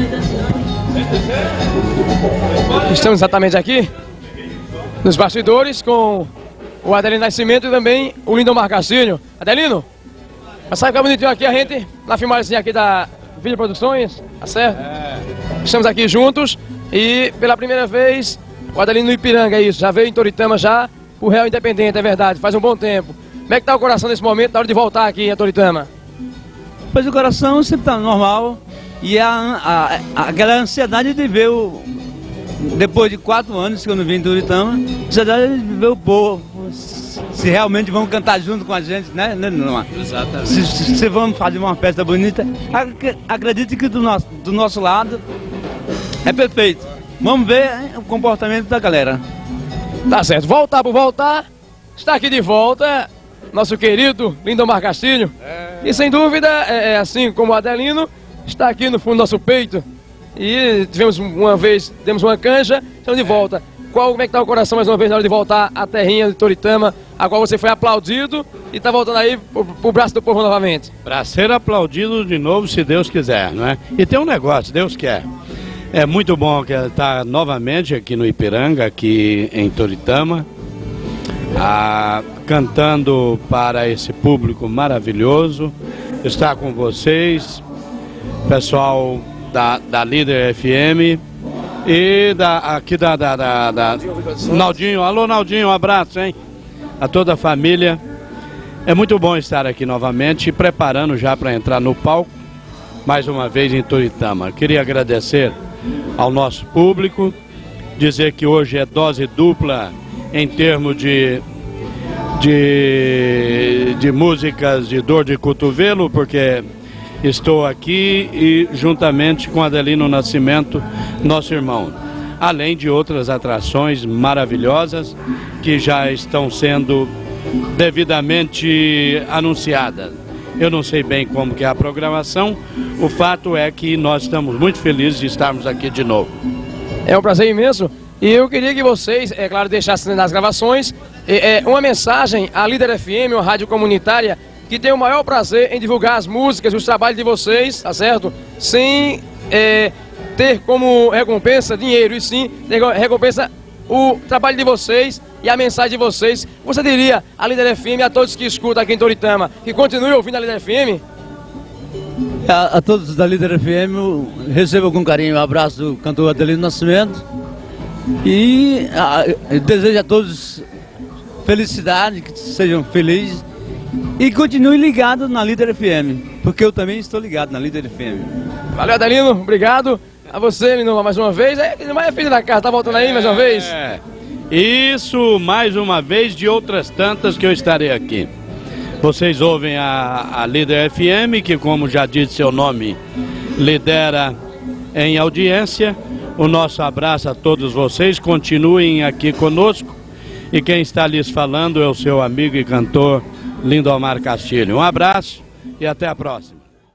Estamos exatamente aqui nos bastidores com o Adelino Nascimento e também o Lindomar Castilho. Adelino, vai ficar bonitinho aqui a gente, na filmagem aqui da Vídeo Produções, tá certo? Estamos aqui juntos e pela primeira vez o Adelino no Ipiranga, é isso, já veio em Toritama já, o Real Independente, é verdade, faz um bom tempo. Como é que tá o coração nesse momento, na hora de voltar aqui a Toritama? Pois o coração sempre tá normal e aquela ansiedade de ver depois de 4 anos que eu não vim em Toritama, ansiedade de ver o povo, se realmente vão cantar junto com a gente, né? Exatamente. Se vamos fazer uma festa bonita, acredite que do nosso lado é perfeito. Vamos ver o comportamento da galera. Tá certo, voltar por voltar, está aqui de volta nosso querido Lindomar Castilho. E sem dúvida, assim como o Adelino, está aqui no fundo do nosso peito. E tivemos uma vez, demos uma canja, estamos de volta. Como é que está o coração mais uma vez na hora de voltar à terrinha de Toritama, a qual você foi aplaudido e está voltando aí pro braço do povo novamente? Para ser aplaudido de novo, se Deus quiser, não é? E tem um negócio, Deus quer. É muito bom que estar novamente aqui no Ipiranga, aqui em Toritama, cantando para esse público maravilhoso, estar com vocês, pessoal da Líder FM e aqui da Naldinho. Alô, Naldinho, um abraço, hein? A toda a família. É muito bom estar aqui novamente, preparando já para entrar no palco, mais uma vez em Toritama. Queria agradecer ao nosso público, dizer que hoje é dose dupla em termos de músicas de dor de cotovelo, porque estou aqui e juntamente com Adelino Nascimento, nosso irmão. Além de outras atrações maravilhosas que já estão sendo devidamente anunciadas. Eu não sei bem como que é a programação, o fato é que nós estamos muito felizes de estarmos aqui de novo. É um prazer imenso e eu queria que vocês, é claro, deixassem nas gravações uma mensagem à Líder FM, uma rádio comunitária, que tem o maior prazer em divulgar as músicas, os trabalhos de vocês, tá certo? Sem ter como recompensa dinheiro, e sim ter recompensa o trabalho de vocês e a mensagem de vocês. Você diria à Líder FM, a todos que escutam aqui em Toritama, que continuem ouvindo a Líder FM? A todos da Líder FM, recebo com carinho o abraço do cantor Adelino Nascimento e desejo a todos felicidade, que sejam felizes e continuem ligados na Líder FM, porque eu também estou ligado na Líder FM. Valeu, Adelino, obrigado. A você, Lindomar, mais uma vez. É filho da casa, tá voltando aí mais uma vez? Isso, mais uma vez, de outras tantas que eu estarei aqui. Vocês ouvem a Líder FM, que, como já disse seu nome, lidera em audiência. O nosso abraço a todos vocês, continuem aqui conosco. E quem está lhes falando é o seu amigo e cantor Lindomar Castilho. Um abraço e até a próxima.